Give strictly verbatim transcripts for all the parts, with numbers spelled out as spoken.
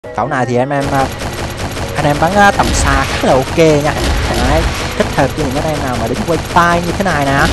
Khẩu này thì anh em anh em bắn tầm xa khá là ok nha. Đấy, thích hợp cho những anh em nào mà đứng quay tay như thế này nè.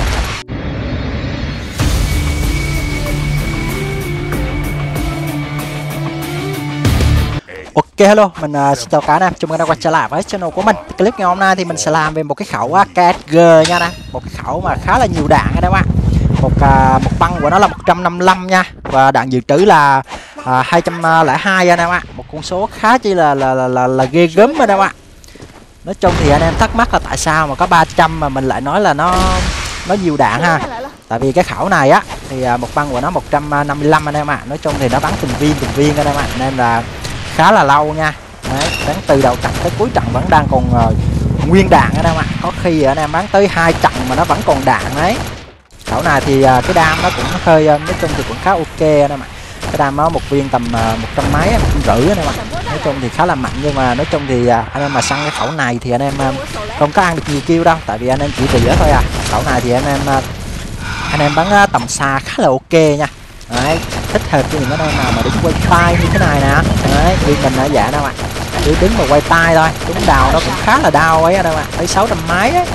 Ok, hello, mình uh, xin chào cả anh em, chào mừng anh em quay trở lại với channel của mình. Clip ngày hôm nay thì mình sẽ làm về một cái khẩu uh, ca ét giê nha nè, một cái khẩu mà khá là nhiều đạn anh em ạ. Một uh, một băng của nó là một trăm năm mươi lăm nha, và đạn dự trữ là uh, hai trăm lẻ hai anh em ạ. Một con số khá chi là là là, là, là ghê gớm anh em ạ. Nói chung thì anh em thắc mắc là tại sao mà có ba trăm mà mình lại nói là nó nó nhiều đạn ha. Tại vì cái khẩu này á thì uh, một băng của nó một trăm năm mươi lăm anh em ạ. Nói chung thì nó bắn từng viên từng viên anh em ạ, nên là khá là lâu nha. Đấy, bắn từ đầu trận tới cuối trận vẫn đang còn uh, nguyên đạn anh em ạ. Có khi anh em bắn tới hai trận mà nó vẫn còn đạn đấy. Khẩu này thì uh, cái đam nó cũng hơi uh, nói chung thì cũng khá ok anh em ạ. Cái đam nó một viên tầm uh, một trăm mấy, một trăm rưỡi anh em ạ. Nói chung thì khá là mạnh, nhưng mà nói chung thì uh, anh em mà săn cái khẩu này thì anh em uh, không có ăn được nhiều kill đâu, tại vì anh em chỉ rỉa thôi à. Khẩu này thì anh em uh, anh em bắn uh, tầm xa khá là ok nha. Đấy, thích hợp cho những anh em nào mà đứng quay tay như thế này nè. Đấy, vì mình đã dạ đâu ạ, cứ đứng mà quay tay thôi, đúng đào nó cũng khá là đau ấy đâu ạ, tới sáu trăm mấy ấy.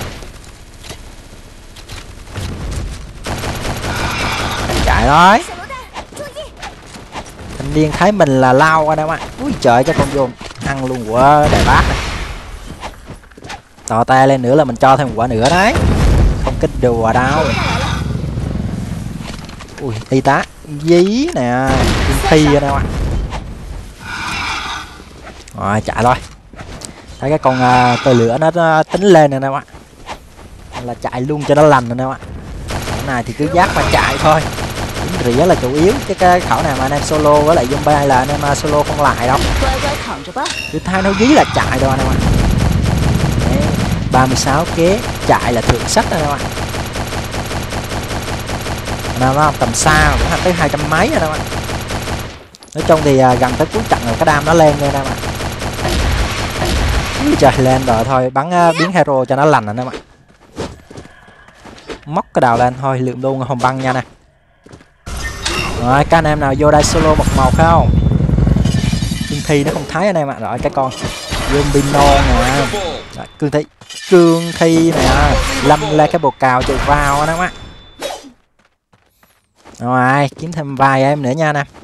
Chạy thôi, thanh niên thấy mình là lao anh em ạ. Ui trời, cho con vô ăn luôn của đại bác này. Tò te lên nữa là mình cho thêm một quả nữa đấy, không kích đùa đâu. Ui, y tá dí nè, thi anh em ạ. Rồi chạy thôi, thấy cái con uh, tơ lửa nó, nó tính lên nè anh em ạ, là chạy luôn cho nó lành anh em ạ. Khẩu này thì cứ giác mà chạy thôi, đứng rỉa là chủ yếu, chứ cái khẩu này mà anh em solo với lại zombie là anh em uh, solo không lại đâu, cứ thay nó dí là chạy đâu anh em ạ. Ba mươi sáu kế chạy là thượng sách anh em ạ. Nào nó tầm xa cũng tới hai trăm mấy rồi đâu ạ. Nói chung thì uh, gần tới cuối trận rồi cái đam nó lên nha anh em ạ. Trời, lên rồi thôi, bắn uh, biến hero cho nó lành anh em ạ. Móc cái đào lên thôi, lượm luôn hồng băng nha nè. Rồi các anh em nào vô đây solo một màu không? Cương thi nó không thấy anh em ạ. Rồi cái con Zombino nè. Rồi, cương thi cương thi nè, lâm lên cái bồ cào chạy vào anh em ạ. Rồi kiếm thêm vài em nữa nha nè.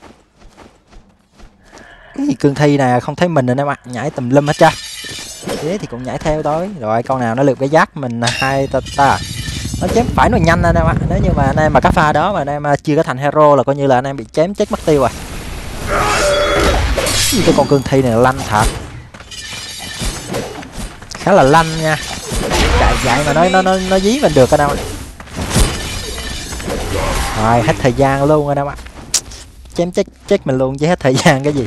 Cái cương thi này không thấy mình rồi em ạ, nhảy tùm lum hết trơn. Thế thì cũng nhảy theo thôi. Rồi con nào nó lượm cái giáp mình hai ta ta. Nó chém phải nó nhanh anh em ạ. Nếu như mà anh em mà cái pha đó mà anh em chưa có thành hero là coi như là anh em bị chém chết mất tiêu rồi. Cái con cương thi này là lanh thật, khá là lanh nha. Chạy chạy mà nó nó nó, nó dí mình được anh em ạ. Rồi hết thời gian luôn anh em ạ, chém chết chết mình luôn chứ hết thời gian cái gì.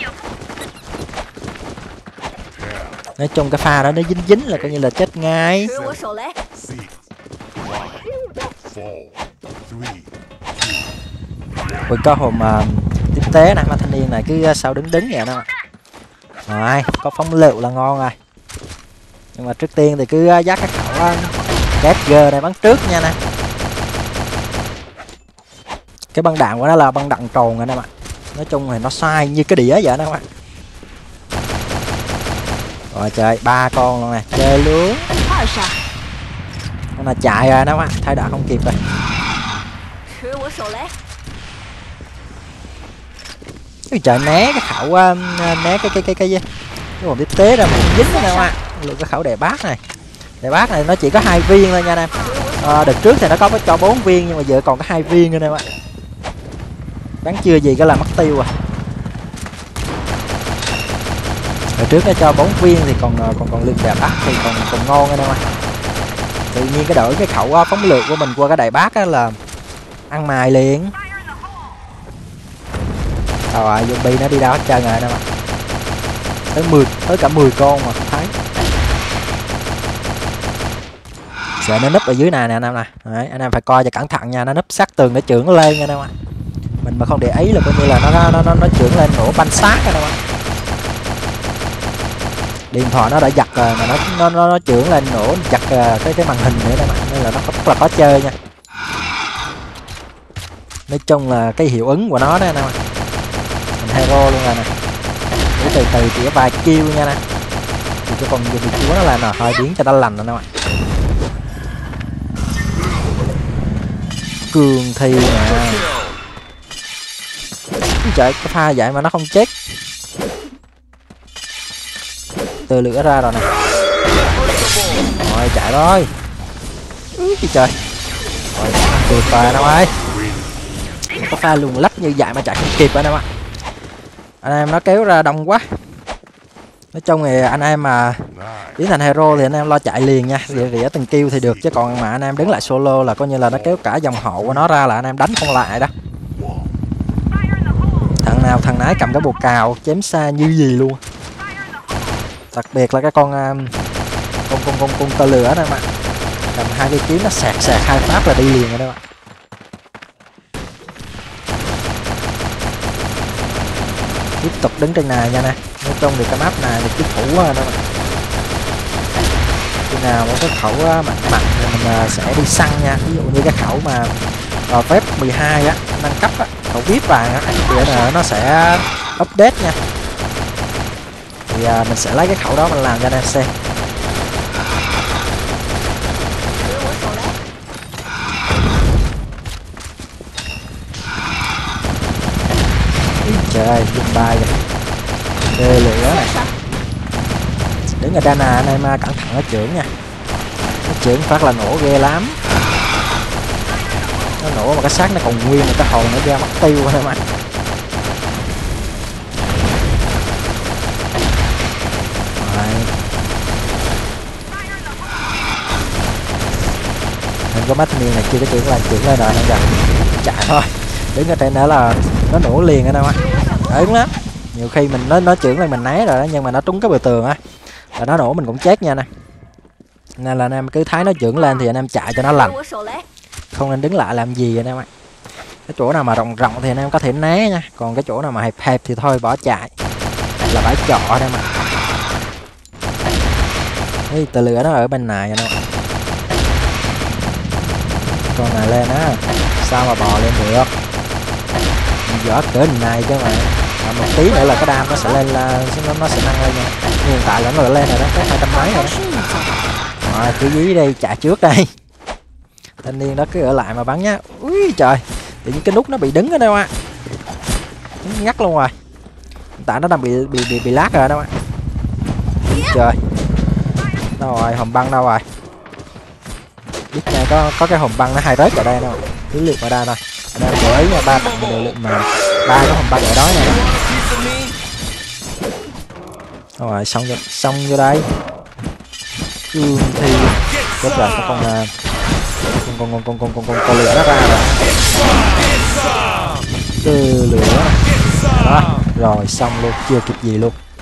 Nói chung cái pha đó nó dính dính là coi như là chết ngay. Rồi có hồn uh, tiếp tế nè, mà thanh niên này cứ sao đứng đứng vậy đó. Rồi có phóng lựu là ngon rồi, nhưng mà trước tiên thì cứ uh, dắt cái khẩu uh, ca ét giê này bắn trước nha nè. Cái băng đạn của nó là băng đạn tròn anh em ạ. Nói chung thì nó sai như cái đĩa vậy anh em ạ. Rồi trời, ba con luôn nè, chơi luôn. Con này chạy rồi anh em ạ, thay đạn không kịp rồi. Cái trời, né cái khẩu uh, né cái cái cái cái gì cái hồn tiếp tế ra mình dính anh em ạ. Lượng cái khẩu đề bác này, đề bác này nó chỉ có hai viên thôi nha anh em. À, đợt trước thì nó có cho bốn viên nhưng mà giờ còn có hai viên anh em ạ. Bắn chưa gì cái là mất tiêu à. Hồi trước nó cho bốn viên thì còn còn còn lượng đại bác thì còn còn ngon anh em ạ. Tự nhiên cái đổi cái khẩu phóng lược của mình qua cái đại bác á là ăn mài liền. Rồi zombie nó đi đâu hết trơn rồi anh em ạ. Tới mười, tới cả mười con mà không thấy. Sợ nó núp ở dưới này nè anh em nè. Đấy, anh em phải coi cho cẩn thận nha, nó núp sát tường để trưởng lên nha anh em ạ. Mình mà không để ý là coi như là nó nó nó nó trưởng lên nổ banh xác anh em ạ. Điện thoại nó đã giật rồi mà nó nó nó, nó trưởng lên nổ giật cái cái màn hình nữa anh em ạ, nên là nó rất là khó chơi nha. Nói chung là cái hiệu ứng của nó đó anh em ạ. Mình hero luôn rồi nè. từ từ chỉ vài kill nha nè, thì cái con zombie chúa nó là nào hơi biến cho nó lành rồi nè. Cường thi nè, trời cái pha vậy mà nó không chết. Từ lửa ra rồi nè, rồi chạy thôi. Úi trời, rồi tuyệt vời anh em ơi, có pha luồn lách như vậy mà chạy không kịp anh em ạ. Anh em nó kéo ra đông quá. Nói chung thì anh em mà biến thành hero thì anh em lo chạy liền nha, rỉa rỉa từng kill thì được, chứ còn mà anh em đứng lại solo là coi như là nó kéo cả dòng hộ của nó ra là anh em đánh không lại đó. Thằng nào thằng nãy cầm cái bồ cào chém xa như gì luôn, đặc biệt là cái con con con con con tơ lửa đó mà cầm hai cái kiếm nó sạc sạc hai phát là đi liền rồi đó bạn. Tiếp tục đứng trên này nha nè. Nói chung thì cái map này thì cái thủ đó bạn. Khi nào có cái khẩu mạnh mạnh thì mình sẽ đi săn nha. Ví dụ như cái khẩu mà uh, phép mười hai á, nâng cấp á, khẩu vip vàng á, thì là nó sẽ update nha. Thì uh, mình sẽ lấy cái khẩu đó mình làm cho anh em xem. Trời ơi, dùng bài kìa. Đê lửa này. Đứng ở đây nè, anh em cẩn thận nó trưởng nha. Nó trưởng phát là nổ ghê lắm. Nó nổ mà cái xác nó còn nguyên, mà cái hồn nó ra mất tiêu anh em ạ. Mình có mắt thanh niên này chưa có trưởng lên, trưởng lên rồi anh em chạy thôi. Đứng ở trên đó là nó nổ liền anh em ạ. Ớn lắm. Nhiều khi mình nó nó trưởng lên mình né rồi đó, nhưng mà nó trúng cái bờ tường á là nó nổ mình cũng chết nha nè. Nên là anh em cứ thấy nó trưởng lên thì anh em chạy cho nó lành, không nên đứng lại làm gì anh em ạ. Cái chỗ nào mà rộng rộng thì anh em có thể né nha, còn cái chỗ nào mà hẹp hẹp thì thôi bỏ chạy, là bãi trọ anh em ạ. Ê, tờ lửa nó ở bên này anh em ạ. Con này lên á, sao mà bò lên được, giỏ cỡ này chứ mà. À, một tí nữa là cái đam nó sẽ lên, là nó, nó sẽ nâng lên nha. Hiện tại là nó lên rồi đó, cái hai trăm mấy rồi đó. Rồi cứ dí đây, chạy trước đây. Thanh niên đó cứ ở lại mà bắn nhá. Ui trời, tự nhiên cái nút nó bị đứng ở đâu ạ. Ngắt luôn rồi. Hiện tại nó đang bị bị bị, bị lát rồi đâu ạ. Trời. Đâu rồi, hòm băng đâu rồi? Biết nha, có có cái hòm băng nó hai rớt ở đây đâu. Cứ liệt vào đây thôi. Anh em để ý nha, ba tặng đều lượng mà ba cái hòm băng ở đó nha. Rồi xong vô, xong vô đây. Cương thì chết rồi, có con con con con con con con con con lửa nó ra rồi. Cơ lửa đó, rồi xong luôn, chưa kịp gì luôn.